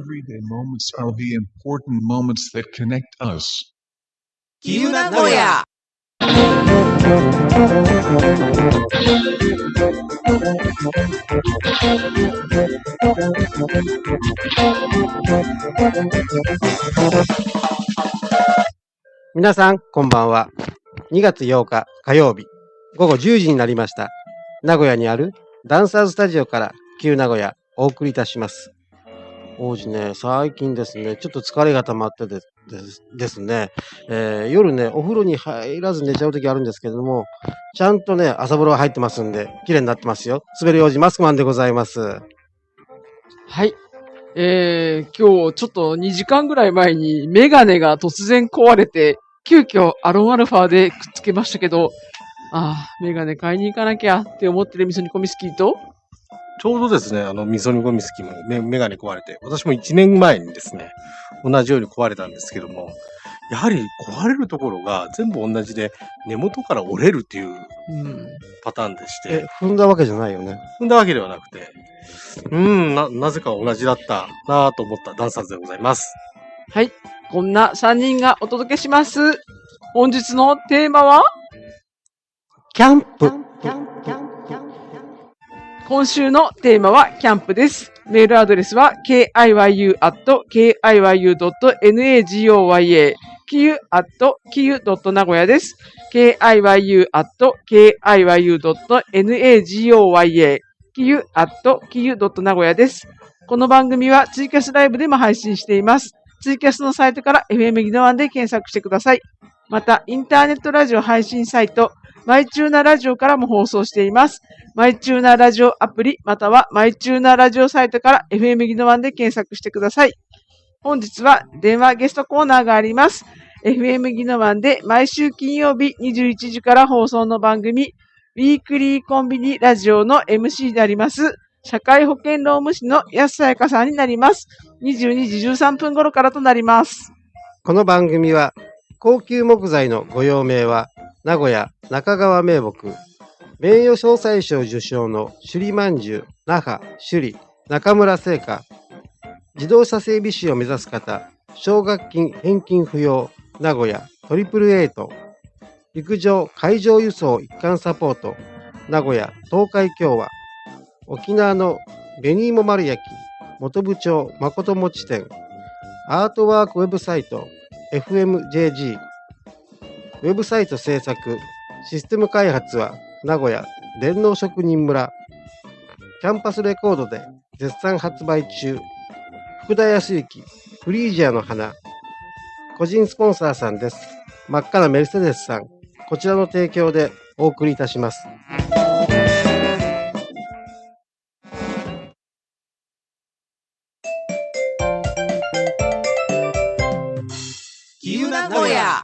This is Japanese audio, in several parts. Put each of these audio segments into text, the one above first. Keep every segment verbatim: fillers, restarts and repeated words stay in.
everyday moments are the important moments that connect us. きゆなごや皆さん、こんばんは。にがつようか火曜日、ごごじゅうじになりました。名古屋にあるダンサーズスタジオから旧名古屋お送りいたします。王子ね、最近ですね、ちょっと疲れが溜まってでですですね、えー、夜ね、お風呂に入らず寝ちゃう時あるんですけれども、ちゃんとね、朝風呂入ってますんで、綺麗になってますよ。滑る王子マスクマンでございます。 はい。えー、今日ちょっとにじかんぐらい前にメガネが突然壊れて、急遽アロンアルファでくっつけましたけど、ああ、メガネ買いに行かなきゃって思ってる味噌煮込みスキーと、 ちょうどですね、あの、味噌煮込みスキーもメメガネ壊れて、私もいちねんまえにですね、同じように壊れたんですけども、やはり壊れるところが全部同じで、根元から折れるっていううんパターンでしえて、、 踏んだわけじゃないよね。 踏んだわけではなくて、うーん、な、なぜか同じだったなぁと思ったダンサーズでございます。 はい。こんなさんにんがお届けします。本日のテーマは、 キャンプ。 今週のテーマはキャンプです。メールアドレスは ケーアイワイユー アット ケーアイワイユー ドット ナゴヤ きゆ アット きゆ ドット 名古屋です。ケーアイワイユー アット ケーアイワイユー ドット ナゴヤ きゆ アット きゆ ドット 名古屋です。この番組はツイキャスライブでも配信しています。ツイキャスのサイトから エフエム ギノワンで検索してください。また、インターネットラジオ配信サイト、マイチューナラジオからも放送しています。マイチューナラジオアプリ、またはマイチューナラジオサイトから エフエム ギノワンで検索してください。本日は電話ゲストコーナーがあります。エフエム ギノワンで毎週金曜日にじゅういちじから放送の番組、ウィークリーコンビニラジオの エムシー であります。社会保険労務士の安さやかさんになります。にじゅうにじじゅうさんぷん頃からとなります。 この番組は、高級木材のご用命は、名古屋中川名木、名誉総裁賞受賞の首里まんじゅう、那覇、首里、中村製菓、自動車整備士を目指す方、奨学金返金不要、名古屋トリプルエイト、陸上海上輸送一貫サポート、名古屋東海共和、沖縄の紅芋丸焼き、元部長誠餅店、アートワークウェブサイト エフエムジェージー、ウェブサイト制作、システム開発は名古屋電脳職人村、キャンパスレコードで絶賛発売中、福田康之、フリージアの花、個人スポンサーさんです。真っ赤なメルセデスさん、こちらの提供でお送りいたします。 きゆなごや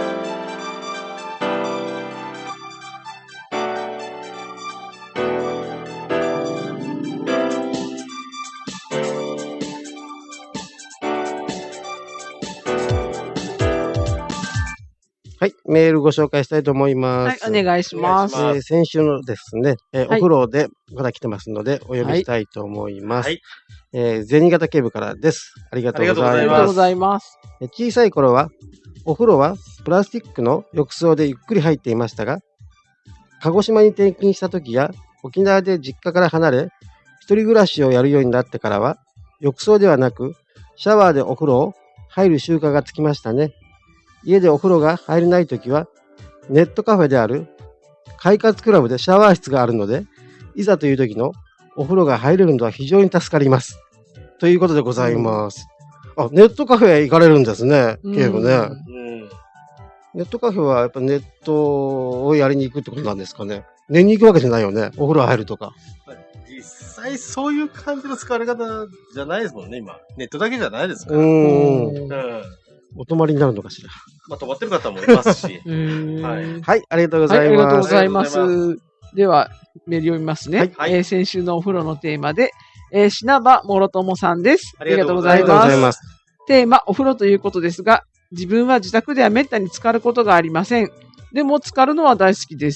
はい、メールご紹介したいと思います。 はい、お願いします。 えー先週のですね、えーはいお風呂でまだ来てますので、お読みしたいと思います。 はい。 えー銭形警部からです。ありがとうございます。 ありがとうございます。 えー小さい頃は、お風呂はプラスチックの浴槽でゆっくり入っていましたが、鹿児島に転勤した時や、沖縄で実家から離れ、一人暮らしをやるようになってからは、浴槽ではなく、シャワーでお風呂を入る習慣がつきましたね。家でお風呂が入れないときは、ネットカフェである快活クラブでシャワー室があるので、いざという時のお風呂が入れるのは非常に助かります。ということでございます。あ、ネットカフェへ行かれるんですね、警部ね。 うん。 ネットカフェはやっぱネットをやりに行くってことなんですかね。寝に行くわけじゃないよね。お風呂入るとか。 実際そういう感じの使われ方じゃないですもんね、今。ネットだけじゃないですかうら。 ーん。 うん。 お泊まりになるのかしら。 まあ、泊まってる方もいますし。 うーんはいはい、ありがとうごはい、あざいりがとうます。 ございまありがとうございす。では、メール読みますね。 はいはいえー先週のお風呂のテーマで、えー、品場もろともさんです。 ありがとうございありがとうございす。 ます。 テーマ、お風呂ということですが、自分は自宅ではめったに浸かることがありません。でも、浸かるのは大好きです。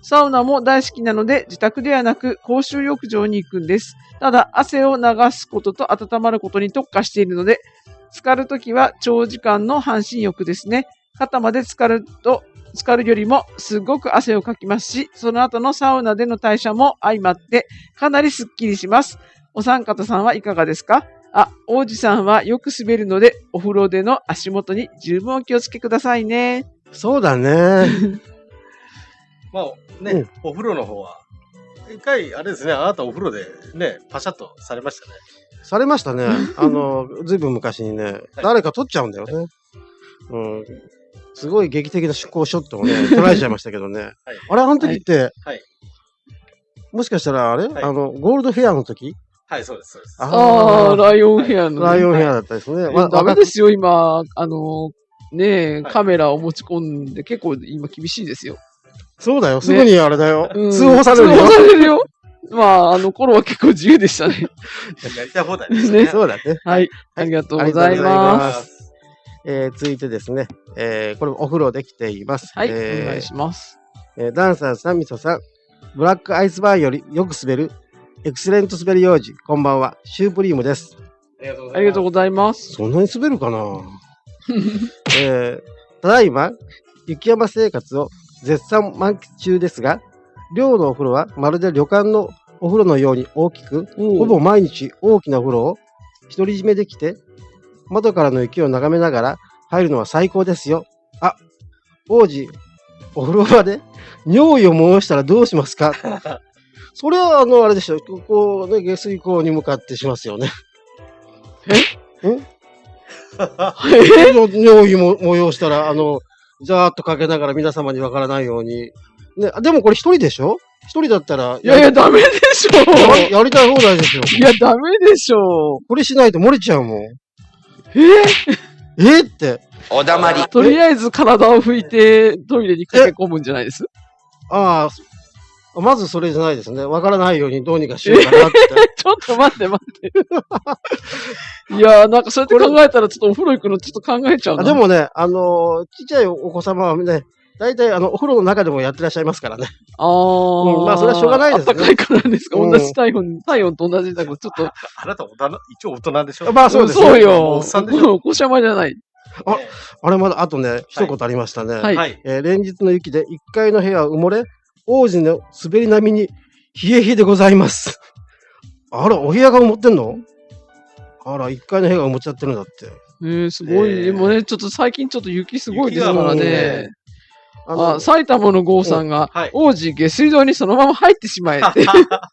サウナも大好きなので、自宅ではなく公衆浴場に行くんです。ただ、汗を流すことと温まることに特化しているので、浸かるときは長時間の半身浴ですね。肩まで浸かると、浸かるよりもすごく汗をかきますし、その後のサウナでの代謝も相まってかなりスッキリします。お三方さんはいかがですか？あ、王子さんはよく滑るので、お風呂での足元に十分お気をつけくださいね。 そうだね。 まあね、 うんお風呂の方は、一回、あれですね、あなたお風呂でね、パシャッとされましたね。 されましたね。あの、ずいぶん昔にね、誰か取っちゃうんだよね。うん。すごい劇的な出航ショットをね、捉えちゃいましたけどね。 はい、 あれ、あの時って、 はい、 もしかしたらあれ、 はい、 あの、ゴールドヘアの時はい、そうです、そうです。 ああ、ライオンヘアの、ね。 ライオンヘアだったですね。 まあ、ダメですよ、今。あの、ねえ、 はい、 カメラを持ち込んで、結構今厳しいですよ。 そうだよ、すぐにあれだよ。 ね、 通報されるよ。 通報されるよ。まあ、あの頃は結構自由でしたね。 やりたい放題ですね。 そうだね。 はい。ありがとうございます。 えー、続いてですね、えー、これお風呂できています。 はい、 えー、 お願いします。 えー、ダンサーさん、みそさん、ブラックアイスバーよりよく滑る、エクセレント滑り王子、こんばんは、シュープリームです。 ありがとうございます。 そんなに滑るかなえー、ただいま、雪山生活を絶賛満喫中ですが、寮のお風呂はまるで旅館のお風呂のように大きく、ほぼ毎日大きなお風呂を独り占めできて、窓からの雪を眺めながら入るのは最高ですよ。あ、王子、お風呂場で尿意を催したらどうしますか？それは、あの、あれでしょ。こうね、下水溝に向かってしますよね。 えんえ尿意も催したら、あの、ざーっとかけながら皆様にわからないように。ね、でもこれ一人でしょ？一人だったら。 いやいや、ダメでしょや。やりたい放題ですよ。 いや、ダメでしょ。 これしないと漏れちゃうもん。 えー、えー、って。 おだまり。 とりあえず体を拭いてトイレに駆け込むんじゃないです？ ああ、まずそれじゃないですね。わからないようにどうにかしようかなって。 ちょっと待って待って。いやー、なんかそうやって考えたらちょっとお風呂行くのちょっと考えちゃうな。 でもね、あのー、ちっちゃいお子様はね、大体あの、お風呂の中でもやってらっしゃいますからね。 ああ、 うん、まあそれはしょうがないですね。 あったかいからですか、うん、同じ体温、体温と同じだけど、ちょっと。 あなた大人、一応大人でしょ？ まあそうですね。そうよ。 おっさんでしょ？ お子様じゃない。 あ、あれまだ、あとね、一言ありましたね。 はい。 えー、連日の雪でいっかいの部屋は埋もれ、王子の滑り並みに冷え冷えでございます。あら、お部屋が埋もってんの？あら、いっかいの部屋が埋もっちゃってるんだって。 えー、すごい。えー、でもね、ちょっと最近ちょっと雪すごいですからね。 あのあ、埼玉の郷さんが、はい、王子下水道にそのまま入ってしまえって。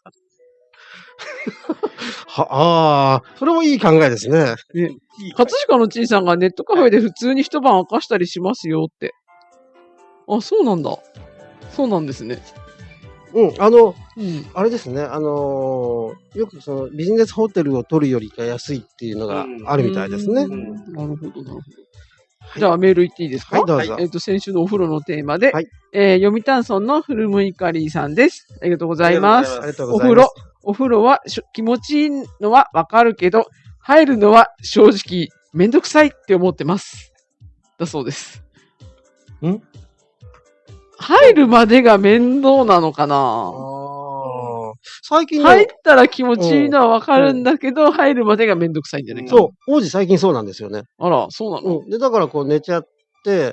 は、ああ、それもいい考えですね。 ね、葛飾のちいさんがネットカフェで普通に一晩明かしたりしますよって。あ、そうなんだ。そうなんですね。 うん、あの、 うん、 あれですね、あのー、よくそのビジネスホテルを取るよりか安いっていうのがあるみたいですね。 うんうん、なるほど、なるほど。じゃあメール言っていいですか？ はい、どうぞ。 えっ、ー、と、先週のお風呂のテーマで、 はい、 えー、読谷村のフルムイカリーさんです。ありがとうございます。 ありがとうございます。 お風呂、お風呂は気持ちいいのはわかるけど、入るのは正直めんどくさいって思ってます。だそうです。 ん？ 入るまでが面倒なのかな？ あ最近入ったら気持ちいいのはわかるんだけど、うん、入るまでがめんどくさいんじゃないかな。 そう。王子最近そうなんですよね。 あら、そうなの？ うん。で、だからこう寝ちゃって、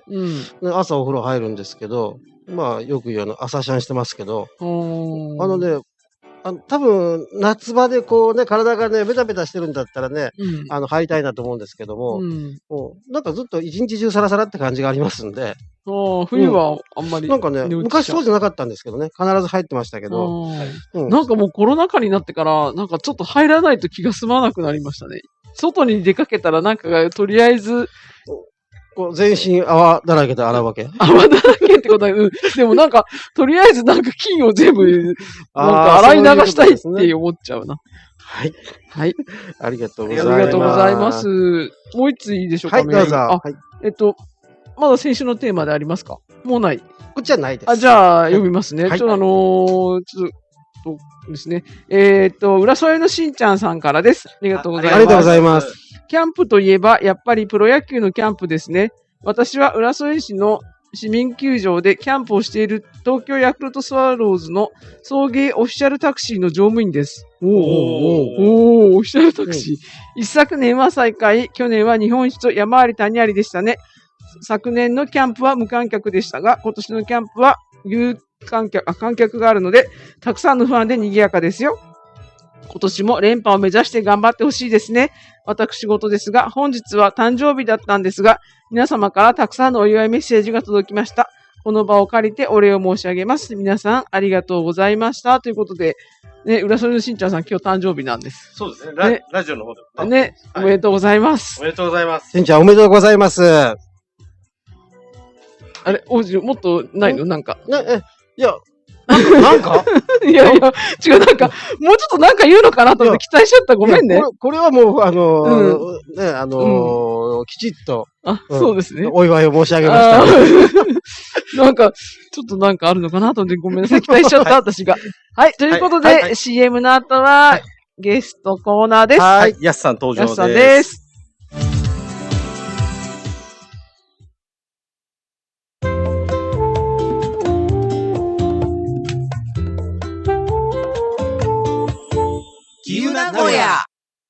うん、 朝お風呂入るんですけど、まあよく言うあの、朝シャンしてますけど、あのね、あの多分夏場でこうね、体がね、ベタベタしてるんだったらね、うん、あの、入りたいなと思うんですけども、うん、もうなんかずっと一日中サラサラって感じがありますんで、 冬はあんまり、 うん、なんかね、昔そうじゃなかったんですけどね、必ず入ってましたけど、 うん、なんかもうコロナ禍になってから、なんかちょっと入らないと気が済まなくなりましたね。外に出かけたらなんかがとりあえず、 こう全身泡だらけで洗うわけ？ 泡だらけってことは、うん。でもなんか、とりあえずなんか菌を全部、なんか洗い流したいって思っちゃうな。 はい。 はい。 ありがとうございます。 ありがとうございます。もう一ついいでしょうか？ はい、どうぞ。 あ、はい、えっと、まだ先週のテーマでありますか？もうない。 こっちはないです。 あ、じゃあ、読みますね。はい、ちょっとあのー、ちょっとですね。えー、っと、浦添のしんちゃんさんからです。ありがとうございます。 ありがとうございます。 キャンプといえば、やっぱりプロ野球のキャンプですね。私は浦添市の市民球場でキャンプをしている東京ヤクルトスワローズの送迎オフィシャルタクシーの乗務員です。おーおーおーおーオフィシャルタクシー。一昨年は最下位、去年は日本一と山あり谷ありでしたね。昨年のキャンプは無観客でしたが、今年のキャンプは有観客、あ、観客があるので、たくさんのファンで賑やかですよ。今年も連覇を目指して頑張ってほしいですね。私事ですが、本日は誕生日だったんですが、皆様からたくさんのお祝いメッセージが届きました。この場を借りてお礼を申し上げます。皆さんありがとうございました。ということで、ね、浦添のしんちゃんさん今日誕生日なんです。 そうですね。ラ, ねラジオの方でもね。ね、 はい、 おめでとうございます。 おめでとうございます。 しんちゃんおめでとうございます。 あれ、王子、もっとないのなんか。 ね、え、いや、なんかいやいや、違う、なんか、もうちょっとなんか言うのかなと思って期待しちゃった。ごめんね。 これ、これはもう、あのーうん、ね、あのーうん、きちっと、 あ、うん、そうですね。 お祝いを申し上げました。 なんか、ちょっとなんかあるのかなと思ってごめんなさい。期待しちゃった、私が。はい、ということで、はいはいはい、シーエム の後は、はい、ゲストコーナーです。 はい、やすさん登場です。 やすさんです。 きゆ名古屋。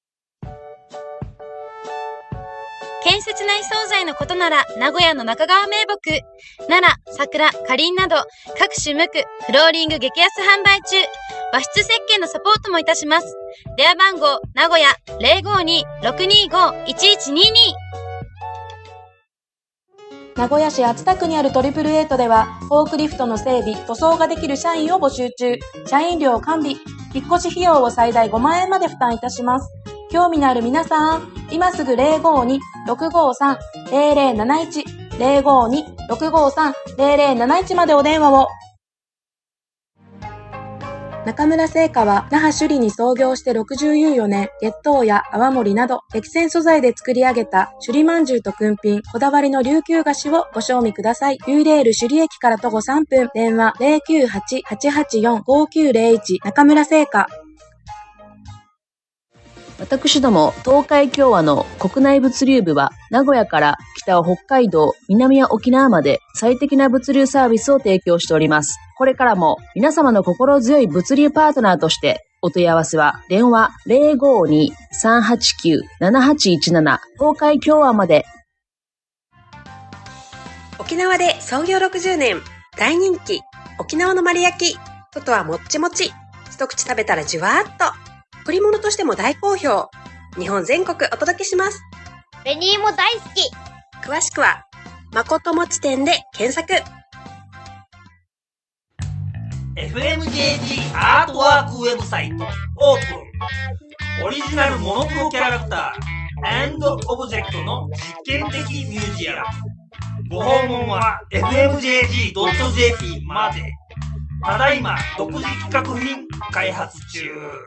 建設内惣菜のことなら名古屋の中川名木、奈良、桜、かりんなど各種無垢、フローリング激安販売中。和室設計のサポートもいたします。電話番号名古屋 ゼロごに ろくにご いちいちにに。 名古屋市熱田区にあるトリプルエイトではフォークリフトの整備、塗装ができる社員を募集中。社員料完備、引っ越し費用を最大ごまんえんまで負担いたします。興味のある皆さん、今すぐ ゼロごに ろくごさん ゼロゼロなないち ゼロごに ろくごさん ゼロゼロなないちまでお電話を。中村製菓は那覇首里に創業してろくじゅうよねん、月桃や泡盛など激戦素材で作り上げた首里まんじゅうとくんぴん、こだわりの琉球菓子をご賞味ください。ユーレール首里駅から徒歩さんぷん、電話 ゼロきゅうはち はちはちよん ごきゅうゼロいち。中村製菓。 私ども東海共和の国内物流部は名古屋から北は北海道、南は沖縄まで最適な物流サービスを提供しております。これからも皆様の心強い物流パートナーとしてお問い合わせは電話 ゼロごに さんはちきゅう ななはちいちなな 東海共和まで。 沖縄で創業ろくじゅうねん、大人気沖縄の丸焼き、外はもっちもち、一口食べたらじゅわーっと。贈り物としても大好評。日本全国お届けします。 紅芋大好き。 詳しくはまこともち店で検索。 エフエムジェージー アートワークウェブサイトオープン。オリジナルモノクロキャラクター&オブジェクトの実験的ミュージアム。ご訪問は エフエムジェージードットジェーピー まで。ただいま独自企画品開発中。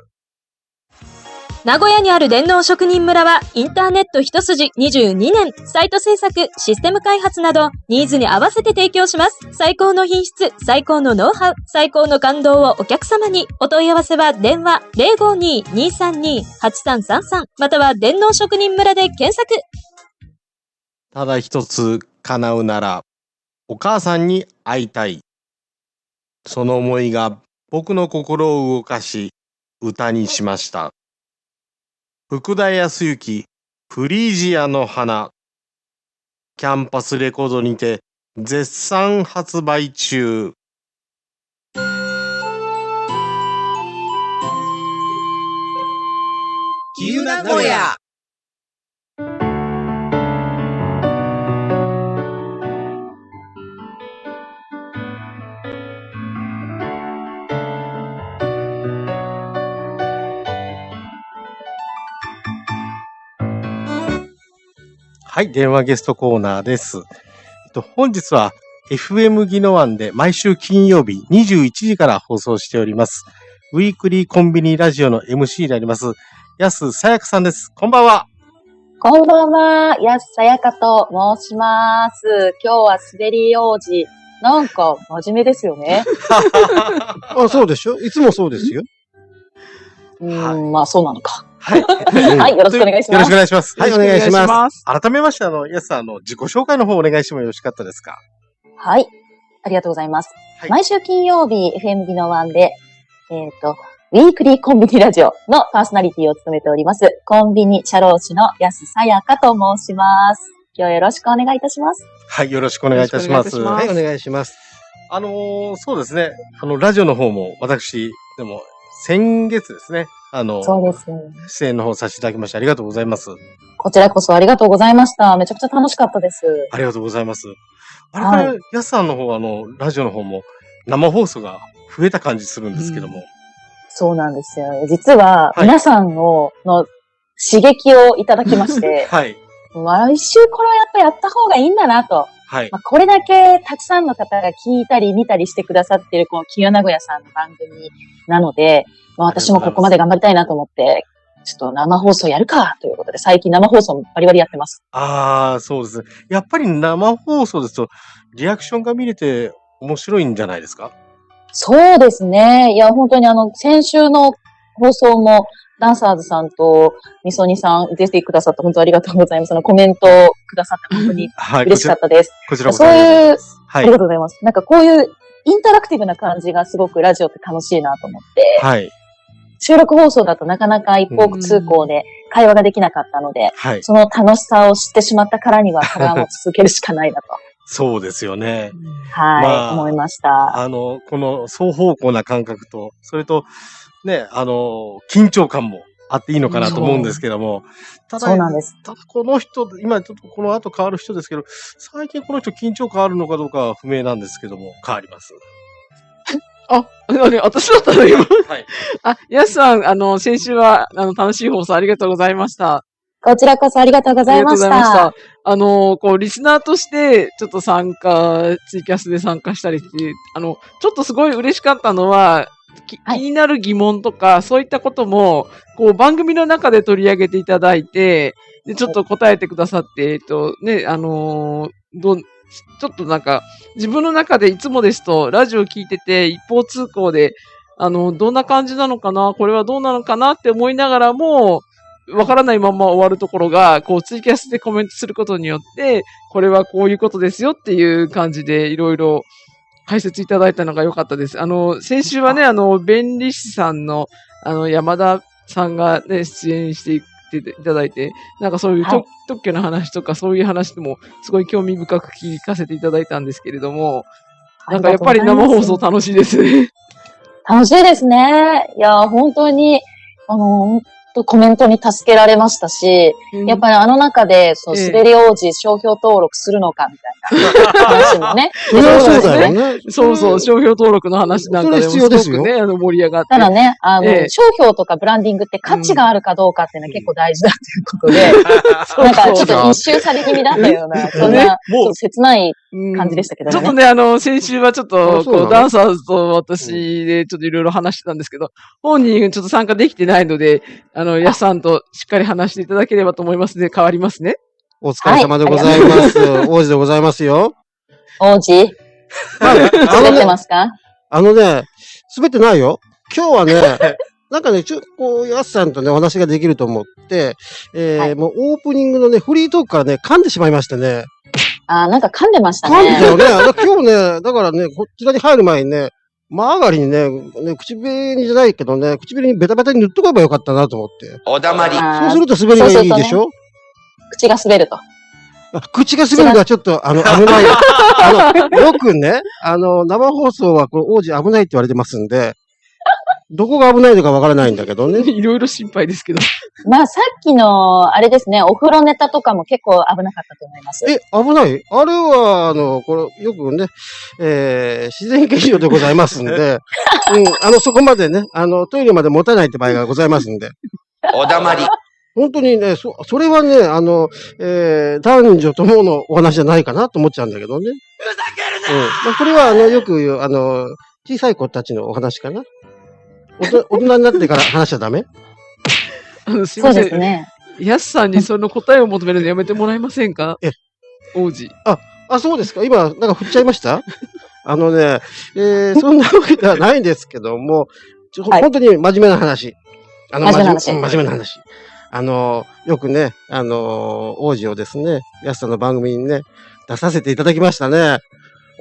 名古屋にある電脳職人村はインターネット一筋にじゅうにねん、サイト制作、システム開発などニーズに合わせて提供します。最高の品質、最高のノウハウ、最高の感動をお客様に。お問い合わせは電話 ゼロごに にさんに はちさんさんさん または電脳職人村で検索。 ただ一つ叶うならお母さんに会いたい。その思いが僕の心を動かし歌にしました。福田康之、フリージアの花。キャンパスレコードにて絶賛発売中。 きゆ名古屋。 はい、電話ゲストコーナーです。えっと、本日は エフエム 宜野湾で毎週金曜日にじゅういちじから放送しております。ウィークリーコンビニラジオの エムシー であります、安さやかさんです。こんばんは。 こんばんは、安さやかと申します。今日は滑り王子。なんか真面目ですよね。 あ、そうでしょ？いつもそうですよ。 うーん、はい、まあそうなのか。 はい。 はい、よろしくお願いします。 よろしくお願いします。 はい、お願いします。 改めまして、あの、やすさん、あの、自己紹介の方お願いしてもよろしかったですか？ はい。ありがとうございます。 はい毎週金曜日、エフエム 技能ワンで、えっ、と、ウィークリーコンビニラジオのパーソナリティを務めております、コンビニ社労士の安さやかと申します。今日はよろしくお願いいたします。 はい、よろしくお願いいたします。 よろしくお願いいたしますはい、お願いします。 あのーそうですね。あの、ラジオの方も、私、でも、先月ですね。あの、 そうです。 出演の方させていただきまして、ありがとうございます。 こちらこそありがとうございました。めちゃくちゃ楽しかったです。 ありがとうございます。あれから、 はいやすさんの方、あの、ラジオの方も、生放送が増えた感じするんですけども。 そうなんですよ。実は、 はい皆さんの、の刺激をいただきまして、 はい。 毎週これをやっぱやった方がいいんだなと。 はい。 まあ、これだけたくさんの方が聞いたり見たりしてくださっているこの清名古屋さんの番組なので、まあ、私もここまで頑張りたいなと思って、ちょっと生放送やるかということで、最近生放送もバリバリやってます。 ああ、そうですね。やっぱり生放送ですと、リアクションが見れて面白いんじゃないですか？ そうですね。いや、本当にあの、先週の放送も、ダンサーズさんとみそにさん出てくださって本当ありがとうございます。あのコメントをくださって本当にはい。 嬉しかったです。 こちらこそうそありがとうございいうます。、はいありがとうございます。なんかこういうインタラクティブな感じがすごくラジオって楽しいなと思って、 はい。 収録放送だとなかなか一方通行で会話ができなかったので、 はい。 その楽しさを知ってしまったからには、これはもう続けるしかないなと、 そうですよね。 はい、 まあ思いました。 あの、この双方向な感覚と、それと、ね、あの、緊張感もあっていいのかなと思うんですけども、ただ、 そうなんです。 ただこの人、今ちょっとこの後変わる人ですけど、最近この人緊張感あるのかどうかは不明なんですけども、変わります。 あ、あれ、私だったの今。 はい。 あ、やすさん、あの、先週は、あの、楽しい放送ありがとうございました。 こちらこそありがとうございました。 ありがとうございました。あの、こう、リスナーとして、ちょっと参加、ツイキャスで参加したりして、あの、ちょっとすごい嬉しかったのは、きはい気になる疑問とか、そういったことも、こう、番組の中で取り上げていただいて、で、ちょっと答えてくださって、えっと、ね、あのーどん、ちょっとなんか、自分の中でいつもですと、ラジオ聞いてて、一方通行で、あの、どんな感じなのかな、これはどうなのかなって思いながらも、わからないまま終わるところが、こう、ツイキャスでコメントすることによって、これはこういうことですよっていう感じで、いろいろ解説いただいたのが良かったです。あの、先週はね、あの、弁理士さんの、あの、山田さんがね、出演していただいて、なんかそういうはい特特許の話とかそういう話でも、すごい興味深く聞かせていただいたんですけれども、なんかやっぱり生放送楽しいですね。 楽しいですね。いや、本当に、あの、本当コメントに助けられましたし、やっぱりあの中で、そう、 ええ滑り王子商標登録するのかみたいな話もね。 それはそう出てだきてよね。 そうそう、商標登録の話なんかでもそれ必要ですよすごくね、あの盛り上がって。 ただね、あの、 ええ商標とかブランディングって価値があるかどうかっていうのは結構大事だということで、なんかちょっと一周され気味だったような、そんな、ちょっと切ない感じでしたけどね。 ちょっとね、あの、先週はちょっと、 あそうなのこう、ダンサーズと私でちょっといろいろ話してたんですけど、本人ちょっと参加できてないので、あの、やすさんとしっかり話していただければと思いますので、変わりますね。 お疲れ様でございます。王子でございますよ。 王子、 あの滑ってね、 ますか？ あのね、滑ってないよ。今日はね、なんかね、ちょ、こう、やすさんとね、お話ができると思って、えーはいもうオープニングのね、フリートークからね、噛んでしまいましてね。 あー、なんか噛んでました噛んね。 だよね。だから今日ね、だからね、こちらに入る前にね、マーガリンね、ね、口紅じゃないけどね、唇にベタベタに塗っとけばよかったなと思って。 おだまり。 あーそうすると滑りがいいでしょ、 口が滑ると。 あ口が滑るのはちょっと、あの、危ない。あの、よくね、あの、生放送はこれ王子危ないって言われてますんで、どこが危ないのかわからないんだけどね。 いろいろ心配ですけど。 まあ、さっきの、あれですね、お風呂ネタとかも結構危なかったと思います。 え、危ないあれは、あの、これ、よくね、えー、自然現象でございますんで、うん、あの、そこまでね、あの、トイレまで持たないって場合がございますんで。 おだまり。 本当にね、そ、それはね、あの、えー、男女とものお話じゃないかなと思っちゃうんだけどね。 ふざけるうん。まあ、これは、あの、よく言う、あの、小さい子たちのお話かな。おと大人になってから話しちゃダメあの、すいそうません。 ですね。 やすさんにその答えを求めるのやめてもらえませんか？ え王子。 あ、そうですか。今、なんか振っちゃいましたあのね、えー、そんなわけではないんですけども、ちょはい本当に真面目な話。あの、 真面目な話真面目な話。あの、よくね、あの、王子をですね、安さんの番組にね、出させていただきましたね。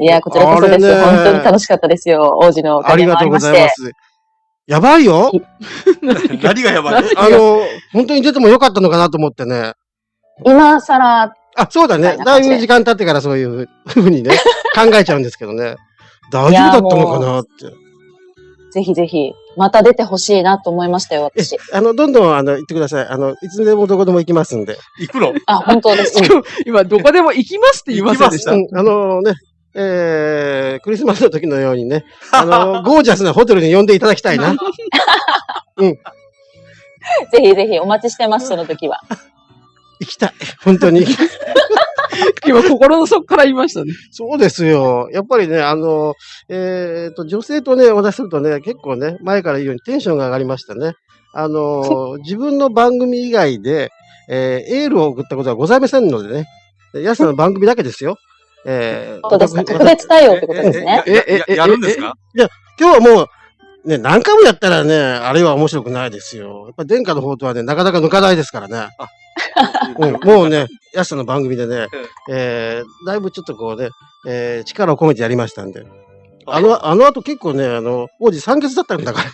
いや、こちらこそです。 あれね本当に楽しかったですよ。王子のおあかげもありがとうごりまして。 ざいます。やばいよ。 何がやばいあの、本当に出てもよかったのかなと思ってね。 今更、 あ、そうだね。だいぶ時間経ってからそういうふうにね、考えちゃうんですけどね。大丈夫だったのかなって。 ぜひぜひ、また出てほしいなと思いましたよ、私。 あの、どんどん、あの、言ってください。あの、いつでもどこでも行きますんで。 行くのあ、本当ですか。 今、どこでも行きますって言いませんでした。 うん、あのね、えー、クリスマスの時のようにね、あの、ゴージャスなホテルに呼んでいただきたいな。うん。 ぜひぜひお待ちしてます、その時は。 行きたい。本当に。 今、心の底から言いましたね。 そうですよ。やっぱりね、あの、えっと、女性とね、お話しするとね、結構ね、前から言うようにテンションが上がりましたね。あの、自分の番組以外で、えー、エールを送ったことはございませんのでね。やすさんの番組だけですよ。えー、 そうですか。特別対応ってことですね。 え、え、え、やるんですか？ いや、今日はもう、ね、何回もやったらね、あれは面白くないですよ。やっぱり殿下の方とはね、なかなか抜かないですからね。うん、もうね、やすさんの番組でね、えー、だいぶちょっとこうね、えー、力を込めてやりましたんで。あの、あの後結構ね、あの、王子酸欠だったんだから。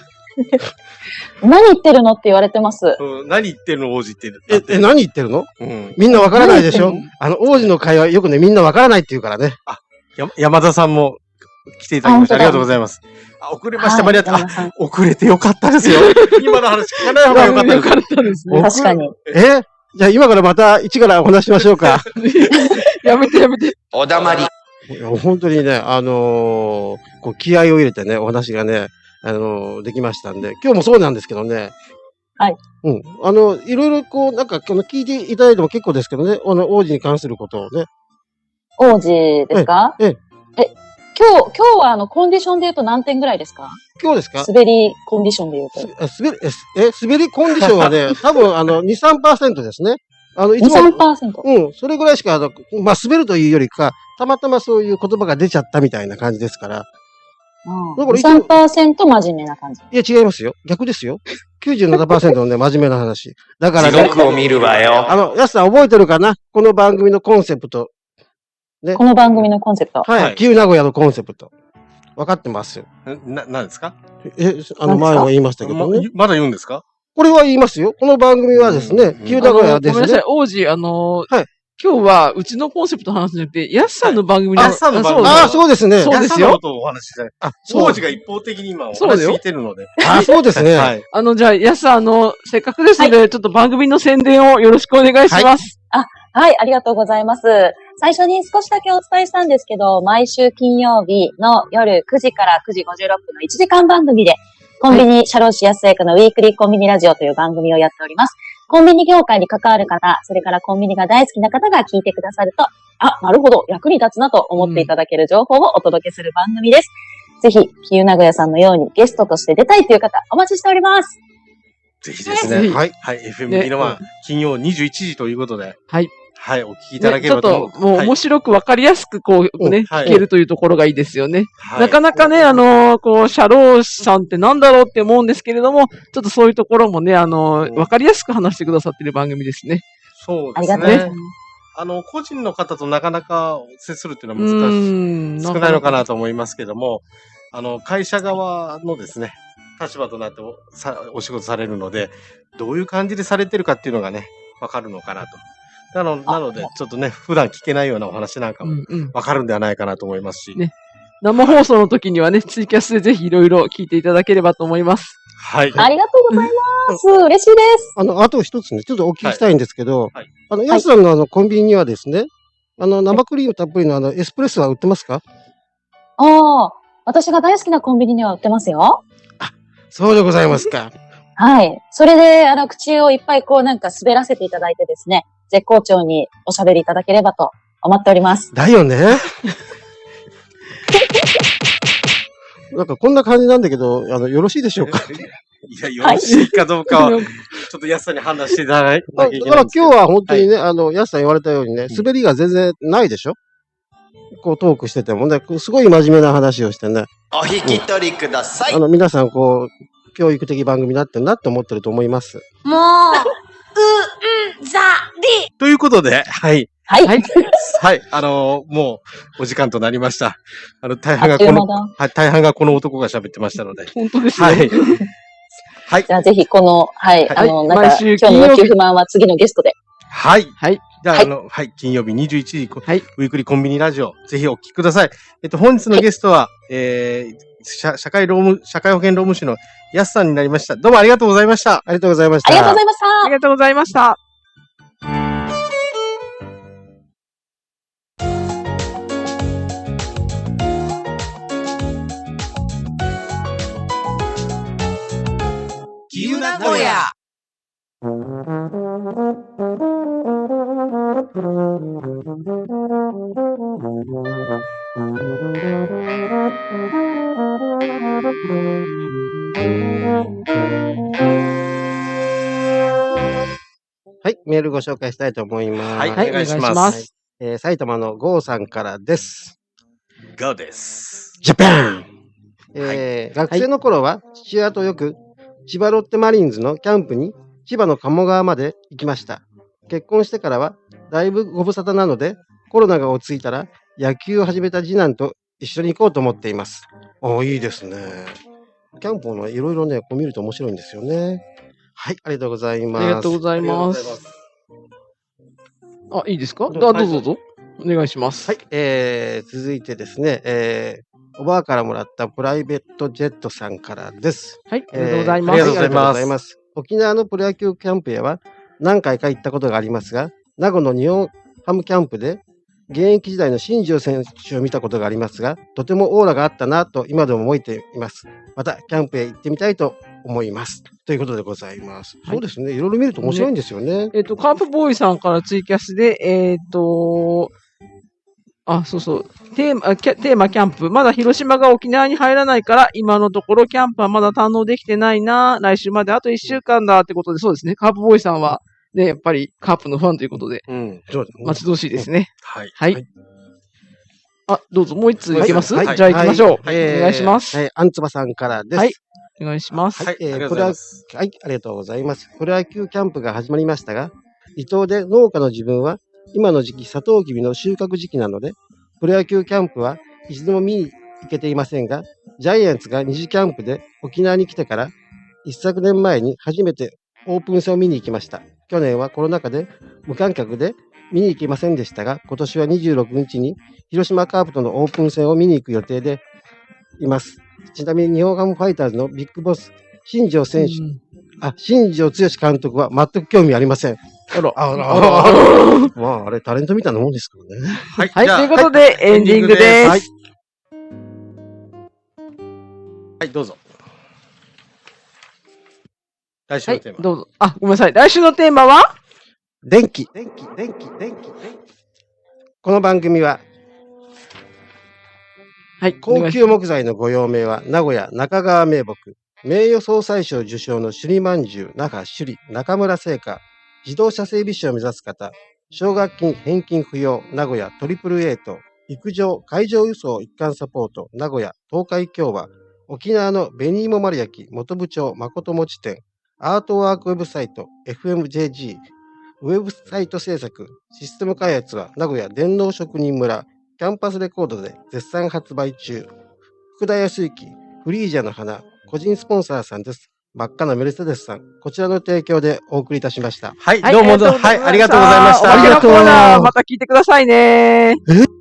何言ってるのって言われてます。 うん、何言ってるの王子って。 え、え、何言ってるの？ うん。 みんなわからないでしょ？あの、王子の会話よくね、みんなわからないって言うからね。 あ、や、山田さんも来ていただきました。ありがとうございます。あ、遅れました。マリアさん。あ、遅れてよかったですよ。今の話聞かない方がよかったです。 よかったですね。 確かに。 えじゃあ今からまた一からお話しましょうか。 やめてやめて。 おだまり。 いや本当にね、あのーこう気合を入れてね、お話がね、あのーできましたんで、今日もそうなんですけどね。 はい。 うん。あの、いろいろこう、なんか、この聞いていただいても結構ですけどね、あの、王子に関することをね。 王子ですか？ ええ。 え、今日、今日はあの、コンディションで言うと何点ぐらいですか？ 今日ですか？ 滑りコンディションで言うと。 す滑り、え、え滑りコンディションはね、多分あの、に、さんパーセント ですね。あの、いつも。 に、さんパーセント。 うん、それぐらいしか、あの、まあ、滑るというよりか、たまたまそういう言葉が出ちゃったみたいな感じですから。 うん。に、さんパーセント 真面目な感じ。 いや、違いますよ。逆ですよ。きゅうじゅうななパーセント のね、真面目な話。だからね。 地獄を見るわよ。 あの、やすさん覚えてるかな？この番組のコンセプト。 ね。この番組のコンセプト。 はい。旧名古屋のコンセプト。分かってますよ。 な、何ですか？ え、あの、前も言いましたけどね。 ま、まだ言うんですか？ これは言いますよ。この番組はですね、旧名古屋ですね。 ごめんなさい、王子、あのー、はい。今日は、うちのコンセプトの話じゃなくて、やすさんの番組の、 やすさんの番組。 ああ、そうですね。 そうですよ。 やすさんのことをお話ししたい。あ、王子が一方的に今お話し聞いてるので。 あ、そうですね。はい。 あの、じゃあ、やすさん、あの、せっかくですので、ちょっと番組の宣伝をよろしくお願いします。 あ、はい、ありがとうございます。最初に少しだけお伝えしたんですけど、毎週金曜日の夜くじからくじごじゅうろっぷんのいちじかん番組で、コンビニ、社労士安江区のウィークリーコンビニラジオという番組をやっております。コンビニ業界に関わる方、それからコンビニが大好きな方が聞いてくださると、あ、なるほど、役に立つなと思っていただける情報をお届けする番組です。ぜひ、きゆ名古屋さんのようにゲストとして出たいという方、お待ちしております。 ぜひですね。はい。はい。エフエム ギノワン、金曜にじゅういちじということで。 はい。 はい、お聞きいただければと思う。 ちょっと、もう面白くわかりやすく、こう、ね、聞けるというところがいいですよね。なかなかね、あの、こう、社労士さんってなんだろうって思うんですけれども、ちょっとそういうところもね、あの、わかりやすく話してくださっている番組ですね。 そうですね。ありがとうございます。あの、個人の方となかなか接するっていうのは難しい、少ないのかなと思いますけども、あの、会社側のですね、立場となっておさお仕事されるので、どういう感じでされてるかっていうのがね、わかるのかなと。なのなので、ちょっとね、普段聞けないようなお話なんかもわかるんではないかなと思いますし。 ね。生放送の時にはね、ツイキャスでぜひいろいろ聞いていただければと思います。 はい。 ありがとうございます。嬉しいです。 あの、あと一つね、ちょっとお聞きしたいんですけど、はいはい、あの、やすさんのあの、コンビニにはですね、あの、生クリームたっぷりのあの、エスプレッソは売ってますか？ ああ、私が大好きなコンビニには売ってますよ。 あ、そうでございますか。 はい。それで、あの、口をいっぱいこうなんか滑らせていただいてですね、絶好調におしゃべりいただければと思っております。 だよね。なんかこんな感じなんだけど、あの、よろしいでしょうか？ いや、よろしいかどうかは、ちょっと安さんに判断していただかなきゃいけないんですけど。 だから今日は本当にね、はい、あの、安さん言われたようにね、滑りが全然ないでしょ？こうトークしててもね、すごい真面目な話をしてね。 お引き取りください。 うん、あの、皆さんこう、教育的番組になってるなって思ってると思います。 もう、うんざりということで、はい。 はい。 はい。 はい。あのーもう、お時間となりました。あの、大半がこの、 あっという間だ。 はい、大半がこの男が喋ってましたので。 本当ですね。 はい。はい。 じゃあぜひこの、はい、 はいあの、なん毎か、 週金曜日今日のご不満は次のゲストで。 はい。 はい。 じゃあ、 はいあの、はい、金曜日にじゅういちじ、こはい。 ウィークリーコンビニラジオ、ぜひお聞きください。えっと、本日のゲストは、えー、社社会労務、社会保険労務士のやすさんになりました。どうもありがとうございました。 ありがとうございました。 ありがとうございました。 ありがとうございました。 キユ名古屋。 はい、メールご紹介したいと思います。 はい、 はいお願いしお願いしま。 ますすえー埼玉のゴーさんからです。 ゴーです。 ジャパンえー学生の頃は父親とよく千葉ロッテマリーンズのキャンプに千葉の鴨川まで行きました。結婚してからはだいぶご無沙汰なのでコロナが落ち着いたら野球を始めた次男と一緒に行こうと思っています。ああ、いいですね。キャンプのいろいろね、こう見ると面白いんですよね。はい、ありがとうございます。 ありがとうございます。あ、いいですか？あ、どうぞどうぞ。お願いします。 はい、えー、続いてですね、えー、おばあからもらったプライベートジェットさんからです。 はい、ありがとうございます。 ありがとうございますはありがとうございます。沖縄のプロ野球キャンプへは何回か行ったことがありますが、名護の日本ハムキャンプで現役時代の新庄選手を見たことがありますが、とてもオーラがあったなと今でも思っています。またキャンプへ行ってみたいと思います。ということでございます。 はいそうですね。いろいろ見ると面白いんですよね。 えっと、カープボーイさんからツイキャスで、えっと、あ、そうそう。テーマ、キャテーマキャンプ。まだ広島が沖縄に入らないから、今のところキャンプはまだ堪能できてないな。来週まであといっしゅうかんだってことで、そうですね。カープボーイさんは、ね、やっぱりカープのファンということで、 うん、そうですね。 待ち遠しいですね。 はい。 はい。 はいあ、どうぞ、もう一通いけます、 はいじゃあ行きましょう。 はいえーお願いします。 はい、アンツバさんからです。 はいお願いします。 はい、 えーありがとうございます。 はい、ありがとうございます。プロ野球キャンプが始まりましたが、離島で農家の自分は、今の時期、サトウキビの収穫時期なので、プロ野球キャンプは一度も見に行けていませんが、ジャイアンツが二次キャンプで沖縄に来てから、一昨年前に初めてオープン戦を見に行きました。去年はコロナ禍で無観客で見に行けませんでしたが、今年はにじゅうろくにちに広島カープとのオープン戦を見に行く予定でいます。ちなみに日本ハムファイターズのビッグボス、新庄選手、 うんあ、新庄剛志監督は全く興味ありません。 あら、 あら、 あらあらまあ、あれ、タレントみたいなもんですからね。 はい、 はい、 じゃあということで、エンディングです。 はい。はい、どうぞ。来週はいのテーマ。、 どうぞ。あ、ごめんなさい。来週のテーマは電気、電気、電気、電気。この番組は、 はい、お願いし高級木材のご用命は、名古屋中川名木、名誉総裁賞受賞の首里まんじゅう、那覇首里、中村製菓、自動車整備士を目指す方、奨学金返金不要、名古屋トリプルエイト、陸上、海上輸送一貫サポート、名古屋東海共和、沖縄の紅芋丸焼き、元部長誠持店、アートワークウェブサイト、エフエムジェージー、ウェブサイト制作、システム開発は名古屋電脳職人村、キャンパスレコードで絶賛発売中。福田康之、フリージャの花、個人スポンサーさんです。真っ赤なメルセデスさん、こちらの提供でお送りいたしました。 はい、 はいどうもどうも、はい、ありがとうございました。 おまけのコーナー、また聞いてくださいね。 え